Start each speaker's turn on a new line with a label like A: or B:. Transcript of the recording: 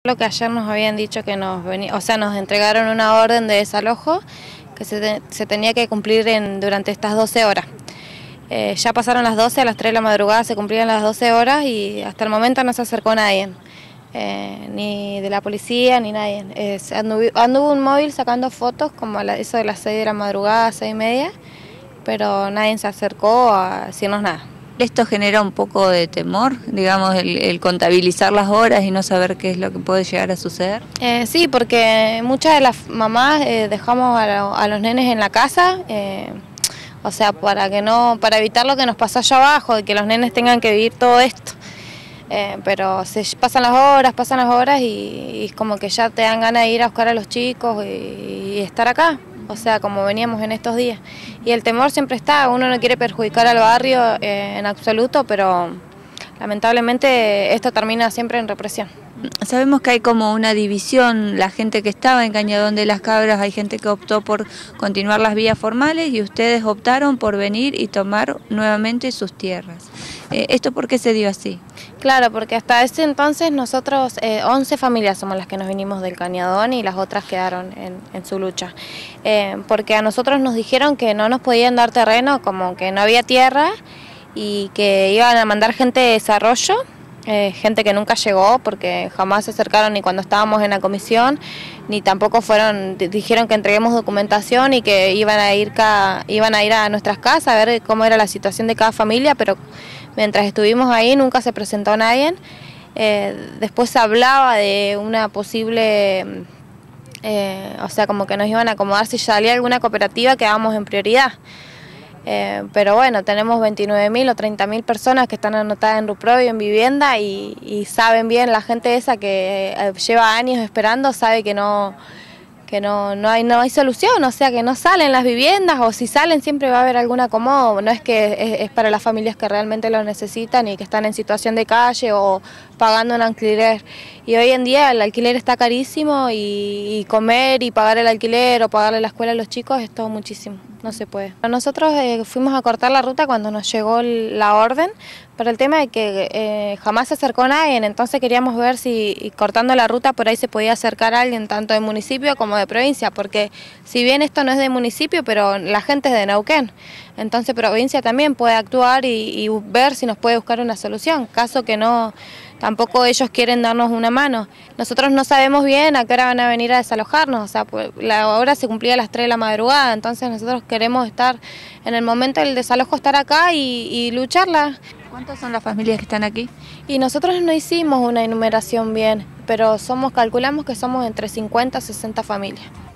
A: Lo que ayer nos habían dicho que nos entregaron una orden de desalojo que se tenía que cumplir durante estas 12 horas. Ya pasaron las 12, a las 3 de la madrugada se cumplían las 12 horas y hasta el momento no se acercó nadie, ni de la policía ni nadie. Anduvo un móvil sacando fotos como eso de las 6 de la madrugada, 6:30, pero nadie se acercó a decirnos nada.
B: ¿Esto genera un poco de temor, digamos, el contabilizar las horas y no saber qué es lo que puede llegar a suceder?
A: Sí, porque muchas de las mamás dejamos a los nenes en la casa, o sea, para evitar lo que nos pasó allá abajo, de que los nenes tengan que vivir todo esto. Pero pasan las horas y es como que ya te dan ganas de ir a buscar a los chicos y estar acá. O sea, como veníamos en estos días. Y el temor siempre está, uno no quiere perjudicar al barrio en absoluto, pero lamentablemente esto termina siempre en represión.
B: Sabemos que hay como una división, la gente que estaba en Cañadón de las Cabras, hay gente que optó por continuar las vías formales y ustedes optaron por venir y tomar nuevamente sus tierras. ¿Esto por qué se dio así?
A: Claro, porque hasta ese entonces nosotros 11 familias somos las que nos vinimos del Cañadón y las otras quedaron en su lucha. Porque a nosotros nos dijeron que no nos podían dar terreno, como que no había tierra y que iban a mandar gente de desarrollo, gente que nunca llegó porque jamás se acercaron ni cuando estábamos en la comisión, ni tampoco dijeron que entreguemos documentación y que iban a ir a nuestras casas a ver cómo era la situación de cada familia, pero mientras estuvimos ahí nunca se presentó nadie. Después se hablaba de una posible, o sea, como que nos iban a acomodar si salía alguna cooperativa, quedábamos en prioridad. Pero bueno, tenemos 29.000 o 30.000 personas que están anotadas en Ruprovi en vivienda y saben bien, la gente esa que lleva años esperando sabe que no hay solución, o sea que no salen las viviendas, o si salen siempre va a haber algún acomodo, no es que es para las familias que realmente lo necesitan y que están en situación de calle o pagando un alquiler. Y hoy en día el alquiler está carísimo y comer y pagar el alquiler o pagarle la escuela a los chicos es todo muchísimo, no se puede. Nosotros fuimos a cortar la ruta cuando nos llegó la orden, pero el tema es que jamás se acercó nadie, entonces queríamos ver si cortando la ruta por ahí se podía acercar a alguien tanto de municipio como de provincia, porque si bien esto no es de municipio, pero la gente es de Neuquén, entonces provincia también puede actuar y ver si nos puede buscar una solución, caso que no, tampoco ellos quieren darnos una mano. Nosotros no sabemos bien a qué hora van a venir a desalojarnos, o sea, pues, la hora se cumplía a las 3 de la madrugada, entonces nosotros queremos estar en el momento del desalojo, estar acá y lucharla.
B: ¿Cuántas son las familias que están aquí?
A: Y nosotros no hicimos una enumeración bien, pero calculamos que somos entre 50 y 60 familias.